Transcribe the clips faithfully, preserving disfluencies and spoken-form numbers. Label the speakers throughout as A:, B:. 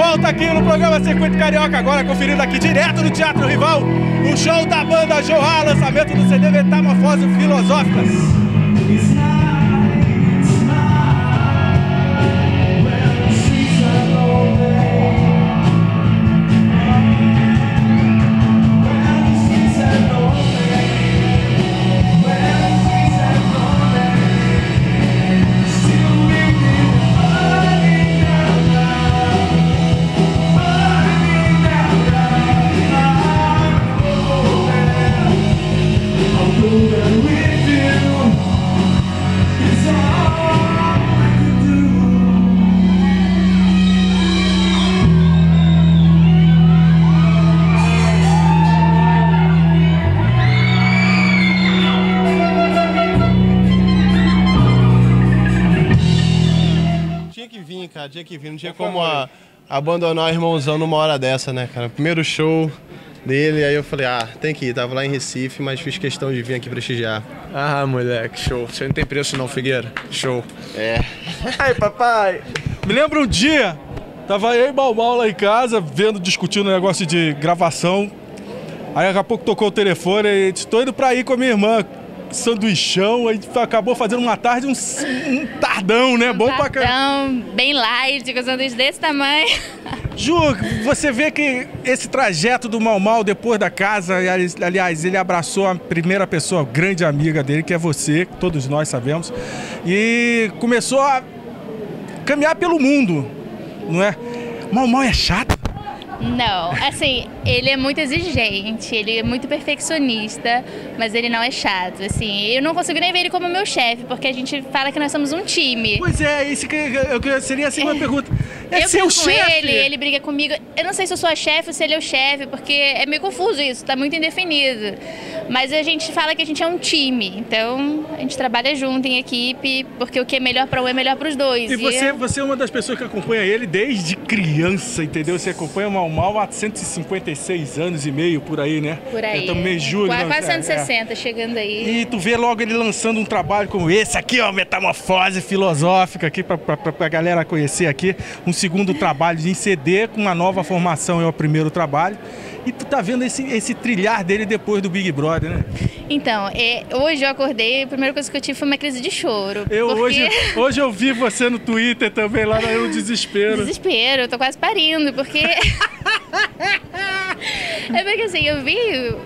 A: volta aqui no programa Circuito Carioca, agora conferindo aqui direto do Teatro Rival, o show da banda Joá, lançamento do C D Metamorfose Filosófica.
B: Tinha que vir, não tinha como a, abandonar o irmãozão numa hora dessa, né, cara? Primeiro show dele, aí eu falei, ah, tem que ir. Tava lá em Recife, mas fiz questão de vir aqui prestigiar.
A: Ah, moleque, show. Você não tem preço não, Figueira. Show.
B: É.
A: Ai, papai. Me lembra um dia, tava eu e Balmal lá em casa, vendo, discutindo um negócio de gravação. Aí daqui a pouco tocou o telefone e disse, tô indo pra ir com a minha irmã. Sanduichão, aí acabou fazendo uma tarde, um, um tardão, né?
C: Um
A: Bom pra caramba.
C: Tardão, bem light, com sanduíche desse tamanho.
A: Ju, você vê que esse trajeto do Mau Mau depois da casa, aliás, ele abraçou a primeira pessoa, grande amiga dele, que é você, que todos nós sabemos, e começou a caminhar pelo mundo, não é? Mau Mau é chato?
C: Não, assim, ele é muito exigente, ele é muito perfeccionista, mas ele não é chato, assim. Eu não consigo nem ver ele como meu chefe, porque a gente fala que nós somos um time.
A: Pois é, isso que eu, seria assim uma
C: é.
A: pergunta. É
C: eu
A: seu
C: brigo com
A: chefe?
C: ele, ele briga comigo. Eu não sei se eu sou a chefe ou se ele é o chefe, porque é meio confuso isso, tá muito indefinido. Mas a gente fala que a gente é um time, então a gente trabalha junto em equipe, porque o que é melhor para um é melhor para os dois.
A: E você,
C: e...
A: você é uma das pessoas que acompanha ele desde criança, entendeu? Você acompanha o Mau Mau há cento e cinquenta e seis anos e meio, por aí, né?
C: Por aí.
A: Então, mês de julho.
C: Quase,
A: não,
C: quase cento e sessenta,
A: é.
C: chegando aí.
A: E tu vê logo ele lançando um trabalho como esse aqui, ó, Metamorfose Filosófica, aqui pra, pra, pra galera conhecer aqui. Um segundo trabalho em C D, com uma nova formação, é o primeiro trabalho. E tu tá vendo esse, esse trilhar dele depois do Big Brother, né?
C: Então, é, hoje eu acordei, a primeira coisa que eu tive foi uma crise de choro.
A: Eu
C: porque...
A: hoje, hoje eu vi você no Twitter também, lá no desespero.
C: Desespero, eu tô quase parindo, porque... é porque assim, eu vi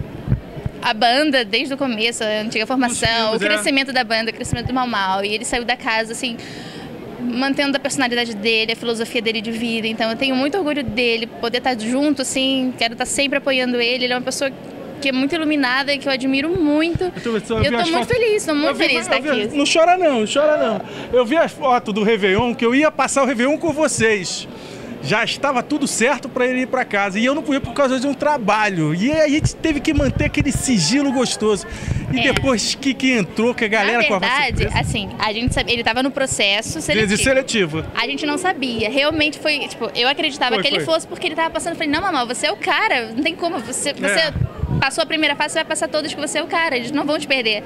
C: a banda desde o começo, a antiga formação, o crescimento é. da banda, o crescimento do Mau Mau, e ele saiu da casa, assim... mantendo a personalidade dele, a filosofia dele de vida. Então eu tenho muito orgulho dele, poder estar junto, assim, quero estar sempre apoiando ele. Ele é uma pessoa que é muito iluminada e que eu admiro muito. Eu tô, eu tô muito fotos... feliz, tô muito vi, feliz de estar
A: vi,
C: aqui.
A: Não chora não, não chora não. Eu vi as fotos do Réveillon, que eu ia passar o Réveillon com vocês. Já estava tudo certo para ele ir para casa. E eu não fui por causa de um trabalho. E aí a gente teve que manter aquele sigilo gostoso. E é. depois que, que entrou, que a galera...
C: Na verdade, com a assim, a gente sabia, ele estava no processo seletivo.
A: seletivo.
C: A gente não sabia. Realmente foi, tipo, eu acreditava
A: foi,
C: que
A: foi.
C: ele fosse porque ele estava passando. Eu falei, não, mamãe, você é o cara. Não tem como. Você, você é. passou a primeira fase, você vai passar todas que você é o cara. Eles não vão te perder.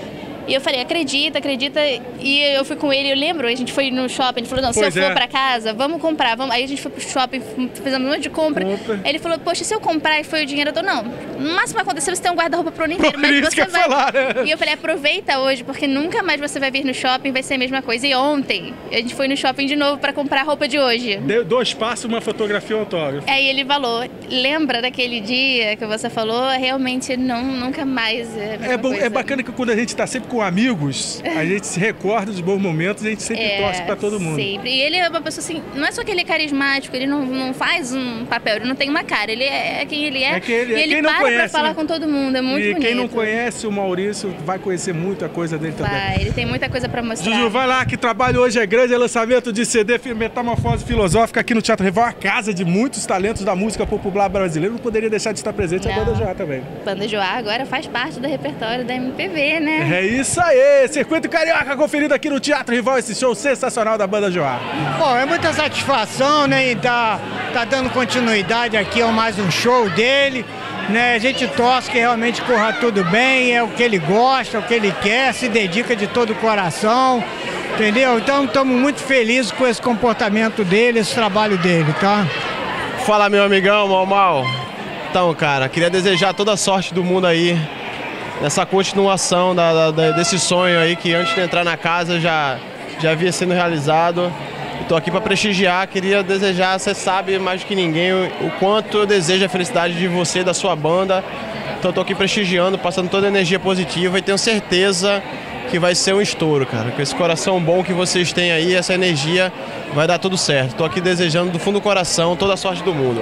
C: E eu falei, acredita, acredita. E eu fui com ele, eu lembro, a gente foi no shopping, ele falou, não, se pois eu for é. pra casa, vamos comprar. Vamos. Aí a gente foi pro shopping, fizemos um monte de compra. Opa. Ele falou, poxa, se eu comprar e foi o dinheiro, eu tô, não, no máximo aconteceu, você tem um guarda-roupa pro ano inteiro, mas você vai... Falar, né? E eu falei, aproveita hoje, porque nunca mais você vai vir no shopping, vai ser a mesma coisa. E ontem, a gente foi no shopping de novo pra comprar a roupa de hoje.
A: Deu dois passos, uma fotografia e um autógrafo.
C: Aí ele falou, lembra daquele dia que você falou? Realmente, não, nunca mais é a
A: é bom,
C: coisa.
A: É bacana que quando a gente tá sempre com amigos, a gente se recorda dos bons momentos e a gente sempre é, torce pra todo mundo.
C: Sempre. E ele é uma pessoa assim, não é só que ele é carismático, ele não, não faz um papel, ele não tem uma cara, ele é quem ele é.
A: É que ele,
C: e ele
A: quem
C: para
A: não conhece,
C: pra falar
A: né?
C: com todo mundo, é muito
A: e
C: bonito.
A: E quem não conhece o Maurício vai conhecer muita coisa dele
C: vai,
A: também.
C: Ele tem muita coisa pra mostrar.
A: Juju, vai lá, que trabalho hoje é grande, é lançamento de C D Metamorfose Filosófica aqui no Teatro Rival, a casa de muitos talentos da música popular brasileira. Não poderia deixar de estar presente não. a Banda Joá também.
C: Banda Joá agora faz parte do repertório da M P B, né?
A: É isso aí, Circuito Carioca conferido aqui no Teatro Rival, esse show sensacional da Banda Joá.
D: Bom, é muita satisfação, né, em tá, tá dando continuidade aqui a mais um show dele, né, a gente torce que realmente corra tudo bem, é o que ele gosta, é o que ele quer, se dedica de todo o coração, entendeu? Então estamos muito felizes com esse comportamento dele, esse trabalho dele, tá?
B: Fala, meu amigão, Mau Mau. Então, cara, queria desejar toda a sorte do mundo aí nessa continuação da, da, desse sonho aí que antes de entrar na casa já, já havia sendo realizado. Estou aqui para prestigiar, queria desejar, você sabe mais do que ninguém o, o quanto eu desejo a felicidade de você, da sua banda. Então estou aqui prestigiando, passando toda a energia positiva e tenho certeza que vai ser um estouro, cara. Com esse coração bom que vocês têm aí, essa energia, vai dar tudo certo. Estou aqui desejando do fundo do coração toda a sorte do mundo.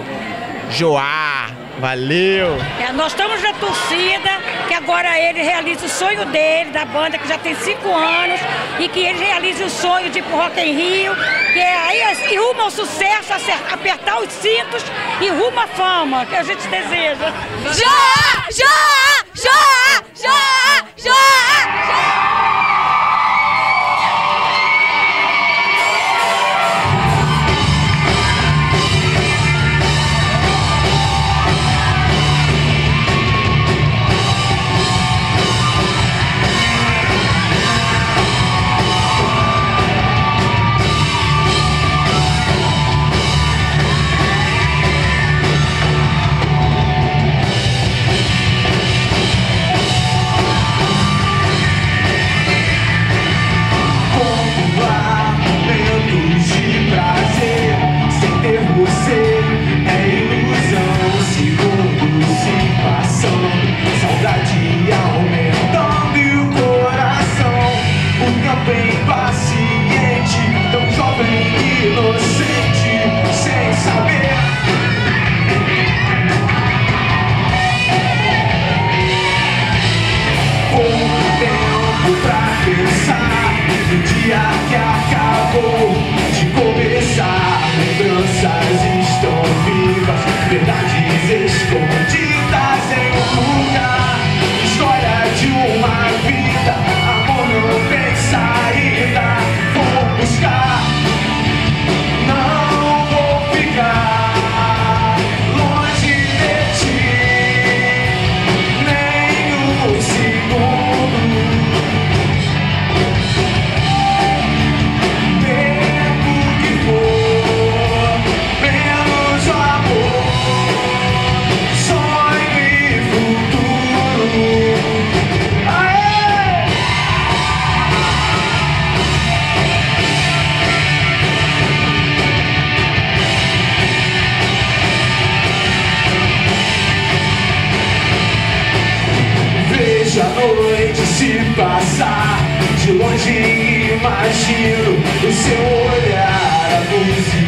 B: Joá, valeu!
E: É, nós estamos na torcida, que agora ele realize o sonho dele, da banda, que já tem cinco anos, e que ele realize o sonho de ir pro Rock in Rio, que é aí e rumo ao sucesso, apertar os cintos e rumo à fama, que a gente deseja.
F: Joá! Joá! Joá! Joá! Joá!
G: Passar de longe, imagino o seu olhar, a luz